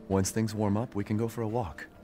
Once things warm up, we can go for a walk.